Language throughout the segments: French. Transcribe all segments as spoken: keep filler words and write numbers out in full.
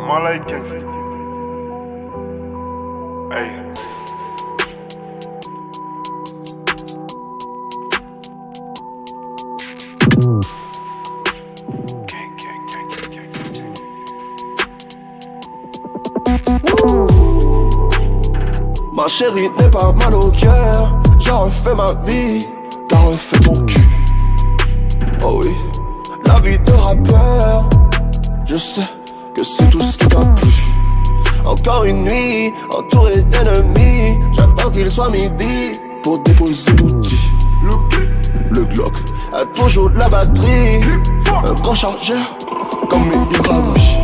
Malay gangster. Hey. Ma chérie n'est pas mal au cœur, j'ai refait ma vie, t'as refait ton cul. Oh oui, la vie de rappeur, je sais que c'est tout ce qui t'a plu. Encore une nuit, entouré d'ennemis, j'attends qu'il soit midi pour déposer l'outil. Le Glock a toujours la batterie, un gros chargeur, comme meilleur, avis.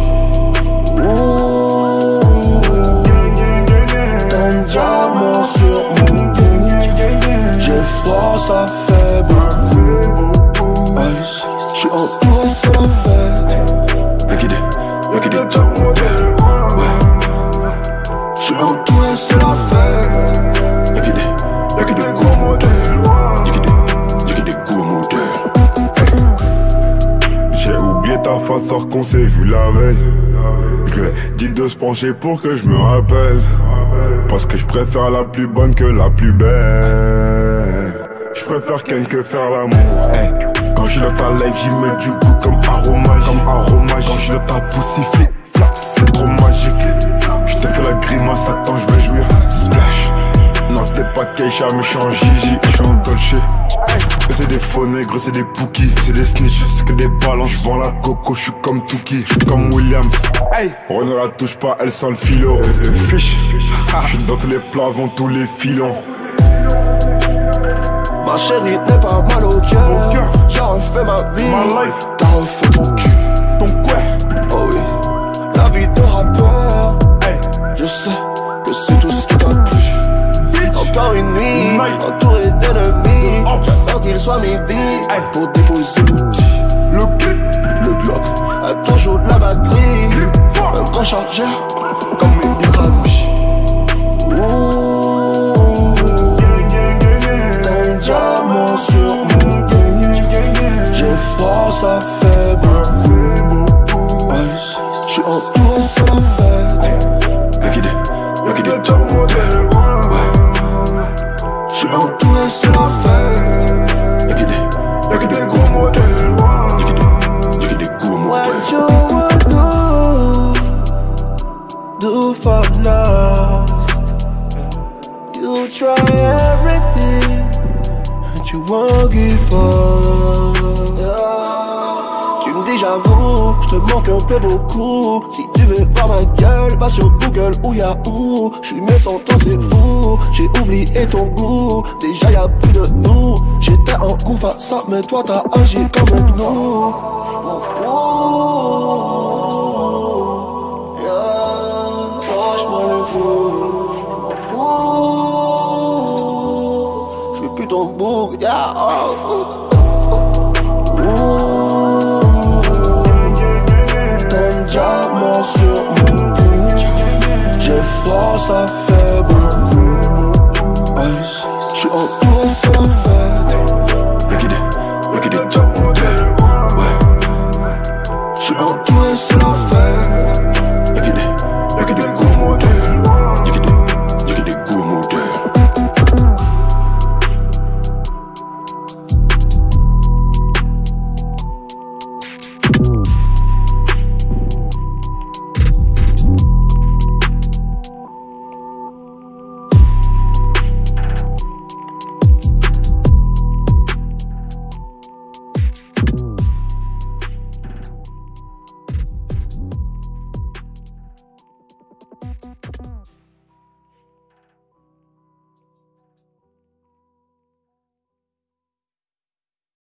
Ton diamant sur mon dos, j'ai froid, ça fait beaucoup. J'suis entouré, c'est la fête. Y'a qui dit, y'a qui dit top modèle. J'suis entouré, c'est la fête. Y'a qui dit, y'a qui dit gros modèle. Y'a qui dit, y'a qui dit gros modèle. J'ai oublié ta face alors qu'on s'est vu la veille. Je lui ai dit de se pencher pour que je me rappelle. Parce que je préfère la plus bonne que la plus belle. Je préfère qu'elle que faire l'amour. Hey. Quand je suis dans ta life, j'y mets du goût comme aromage. Comme aromage. Quand je suis dans ta poussée, flip, flap, c'est trop magique. Je te fais la grimace, attends, je vais jouir. Splash. Non, t'es pas Keisha, mais je suis en Gigi, je suis en Dolce. C'est des faux nègres, c'est des pookies, c'est des snitch, c'est que des ballons, je vends la coco, je suis comme Tuki, je suis comme Williams. Hey. Renaud la touche pas, elle sent le filo. Fiche, je suis dans tous les plavons, tous les filons. Ma chérie n'est pas mal au cœur, j'ai refait ma vie, t'as refait ton cul. Ton Qwer. Oh oui, la vie de rappeur, hey. Je sais que c'est tout ce qui t'a plu. Encore une nuit, entouré d'ennemis, j'attends qu'il soit midi pour déposer l'outil. Le Glock a toujours la batterie, un gros chargeur, comme meilleur, avis. Ton diamant sur mon dos, j'ai froid, ça fait beaucoup. J'suis entouré, c'est la fête. Y'a qui dit, y'a qui dit top modèle. J'suis entouré, c'est la fête. Y'a qui dit, y'a qui dit gros modèle. Y'a qui dit, y'a qui dit gros modèle. What you wanna do, do for lost. You try everything, and you won't give up. Tu me dis j'avoue, j'te manque un peu beaucoup. Si tu veux voir ma gueule, va sur Google ou Yahoo. J'suis mieux sans toi, c'est fou. J'ai oublié ton goût, déjà y'a plus de nous. J'étais en coup face à, mais toi t'as agi comme un gnou. M'en fous, yeah. Franchement le coup, m'en fous. J'suis plus ton bouc, yeah. Diamant sur mon dos, j'ai froid, ça fait beaucoup.